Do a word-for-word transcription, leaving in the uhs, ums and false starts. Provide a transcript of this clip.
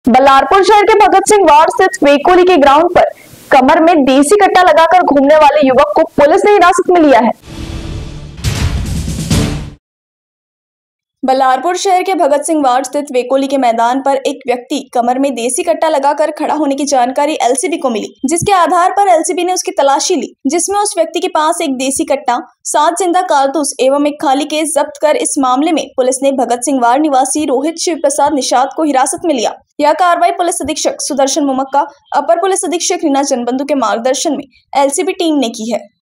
बल्लारपुर शहर के भगत सिंह वार्ड स्थित वेकोली के ग्राउंड पर कमर में देसी कट्टा लगाकर घूमने वाले युवक को पुलिस ने हिरासत में लिया है। बल्लारपुर शहर के भगत सिंह वार्ड स्थित वेकोली के मैदान पर एक व्यक्ति कमर में देसी कट्टा लगाकर खड़ा होने की जानकारी एलसीबी को मिली, जिसके आधार पर एलसीबी ने उसकी तलाशी ली, जिसमें उस व्यक्ति के पास एक देसी कट्टा, सात जिंदा कारतूस एवं एक खाली केस जब्त कर इस मामले में पुलिस ने भगत सिंह वार्ड निवासी रोहित शिव प्रसाद निषाद को हिरासत में लिया। यह कार्रवाई पुलिस अधीक्षक सुदर्शन मुमक्का, अपर पुलिस अधीक्षक रीना जनबंधु के मार्गदर्शन में एलसीबी टीम ने की है।